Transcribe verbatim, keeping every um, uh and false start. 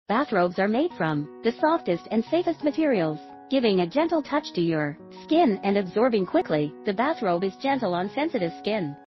Bathrobes are made from the softest and safest materials, giving a gentle touch to your skin and absorbing quickly. The bathrobe is gentle on sensitive skin.